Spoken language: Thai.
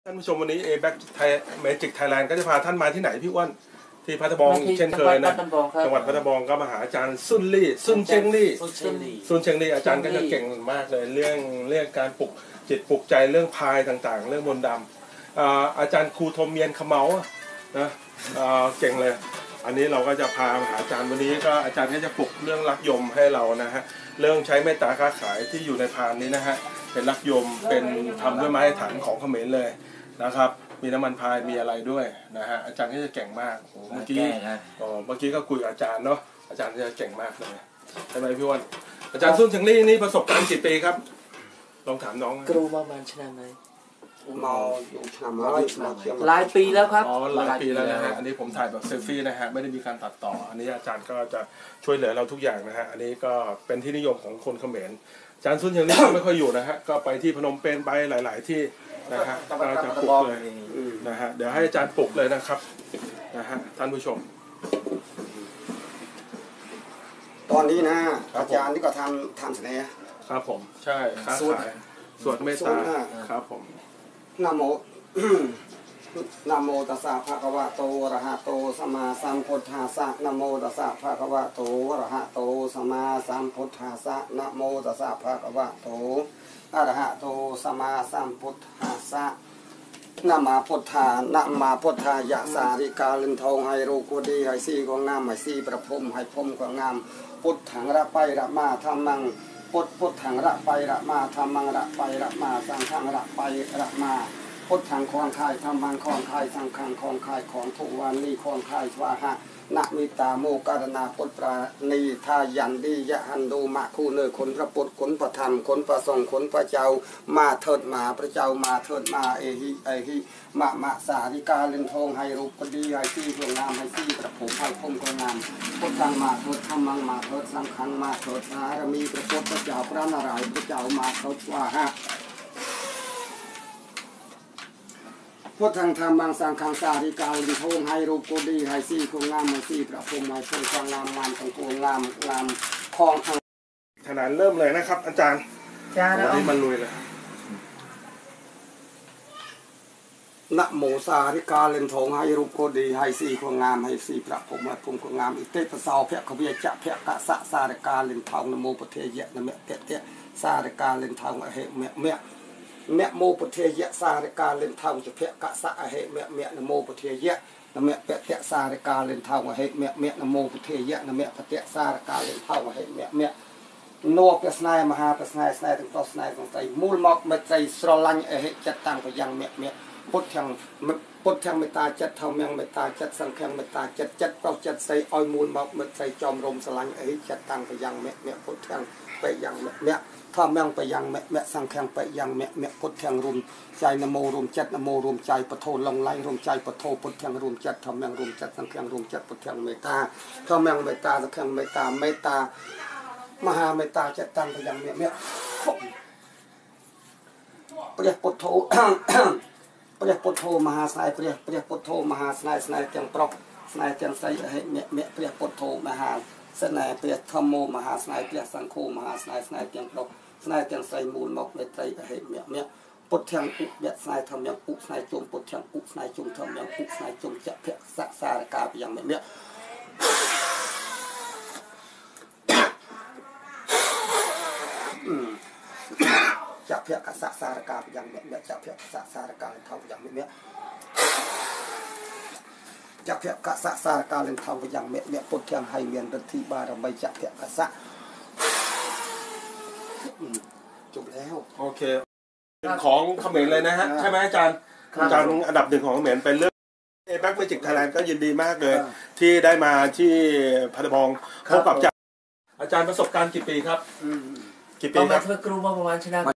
ท่านผู้ชมวันนี้A-Back Magic Thailand ก็จะพาท่านมาที่ไหนพี่อ้วนที่พัทบองเช่นเคยนะจังหวัดพัทบองก็มาหาอาจารย์ซุนเชงลี่อาจารย์ก็จะเก่งมากเลยเรื่องการปลุกจิตปลุกใจเรื่องพายต่างๆเรื่องมนต์ดำอาจารย์ครูทมเมียนขมเมานะเก่งเลยอันนี้เราก็จะพาหาอาจารย์วันนี้ก็อาจารย์ก็จะปลุกเรื่องรักยมให้เรานะฮะเรื่องใช้เมตตาค้าขายที่อยู่ในพานนี้นะฮะเป็นรักยมเป็นทำด้วยไม้ถันของเขมรเลยนะครับมีน้ำมันพายมีอะไรด้วยนะฮะอาจารย์ก็จะเก่งมากเมื่อกี้ก็คุยกับอาจารย์เนาะอาจารย์จะเก่งมากเลยใช่ไหมพี่วันอาจารย์ซุนเชงลี่นี่ประสบการณ์กี่ปีครับลองถามน้องครูมาชนะไหนมาอยู่ชนะมาหลายปีแล้วครับหลายปีแล้วนะฮะอันนี้ผมถ่ายแบบเซลฟี่นะฮะไม่ได้มีการตัดต่ออันนี้อาจารย์ก็จะช่วยเหลือเราทุกอย่างนะฮะอันนี้ก็เป็นที่นิยมของคนเขมรอาจารย์ซุนเชงลี่ไม่ค่อยอยู่นะฮะก็ไปที่พนมเปญไปหลายๆที่นะฮะก็จะปลุกเลยนะฮะเดี๋ยวให้อาจารย์ปลุกเลยนะครับนะฮะท่านผู้ชมตอนนี้นะอาจารย์นี่ก็ทำเสน่ห์ครับผมใช่ค้าขายสวดเมตตาครับผมนะโมนะโมตัสสะภะคะวะโตอะระหะโตสัมมาสัมพุทธัสสะนะโมตัสสะภะคะวะโตอะระหะโตสัมมาสัมพุทธัสสะนะโมตัสสะภะคะวะโตอะระหะโตสัมมาสัมพุทธัสสะนะมาพุทธานะมาพุทธายะสาริกาลินทองให้รูกุดีให้สีของงามให้สีประพรมให้พรมของงามพุทธังระไประมาธรรมังพุทธังระไประมาธรรมังระไประมาสังฆังระไประมาพุทธังคองคายธรรมังคองคายสังฆังคองคายของทุวานีคองคายสวาหะนะมิตาโมการณาพุทธปราณีทายันดียะหันดูมะคู่เนอคนพระพุทธคนประธรรมคนประสงค์คนพระเจ้ามาเถิดมาพระเจ้ามาเถิดมาเอหิมะสาริกาเล่นทองให้รูปพอดีให้ที่ดวงงามให้ที่ประผมให้พมกงามพุทธังมาเถิดธรรมังมาเถิดสังฆังมาเถิดสารมีพระพุทธเจ้าพระนารายณ์พระเจ้ามาเถิดว่าฮะพุทธังธรรมังสังฆังสาริกาลินทงให้รูปโกดีให้สีคงงามให้สีพระพรหมให้ทรงความงามงามของโกงามคลองทางขนาดเริ่มเลยนะครับอาจารย์วันนี้มันลุยเลยนะโมสาริกาลินทงให้รูปโกดีให้สีคงงามให้สีพระพรหมให้พรหมคงงามอิเตปะสาวเพะขวิจะเพะกะสะสาริกาลินทงนะโมปเทยะนะเมะเตะสาริกาลินทงเหเมะโมปเทยะสาริกาเล่นทางจะเพะกะสะเหเมะนโมปเทยะนเมะเปะเตะสาริกาเล่นทางเหเมะนโมปเทยะนเมะปะเตะสาริกาเล่นทางเหเมะโนเปสนายมหาเปสนายสนายถึงต่อสนายของใจมูลมอกเมใจสรลังเหจัดตั้งไปยังเมะพุทธังเมตตาจัดเท่าเมียงเมตตาจัดสังฆังเมตตาจัดเปล่าจัดใส่อ้อยมูลมอกเมใจจอมรมสลังจัดตั้งไปยังเมะพุทธังไปยังเมะถ้าแมงไปยังแม่สังแข่งไปยังแม่พุทธแข่งรวมใจนโมรวมจัดนโมรวมใจปะโทลงไล่รวมใจปะโทพุทธแข่งรวมจัดถ้าแมงรวมจัดสังแข่งรวมจัดพุทธแข่งเมตตาถ้าแมงเมตตาสังแข่งเมตตามหาเมตตาจัดตั้งไปยังแม่เปรียพุทโธเปรียพุทโธมหาสายเปรียพุทโธมหาสายสายเตียงปรกสายเตียงใสให้แม่เปรียพุทโธมหาสนายเปรียธรรมโมมหาสนายเปรียสังโฆมหาสนายเตียงปรกสนายเตียงใส่มูลมกในใจให้เมียปุถยังอุเบียสนายทำยังอุสนายจมปุถยังอุสนายจมทำยังอุสนายจมจะเพะสะสารกาไปยังเมียจะเพะกษะสารกาไปยังเมียจะเพะกษะสารกาเท่ายังเมียจะเพะกษะสารกาเล่นเท่าไปยังเมียปุถยังให้เมียนดันทีบารมีจะเพะกษะจบแล้วโอเคของเขมรเลยนะฮะใช่ไหมอาจารย์อันดับหนึ่งของเขมรเป็นเรื่องA-Back Magic Thailand ก็ยินดีมากเลยที่ได้มาที่พัทบองพบกับอาจารย์ประสบการณ์กี่ปีครับกี่ปีครับครูมาประมาณชนะ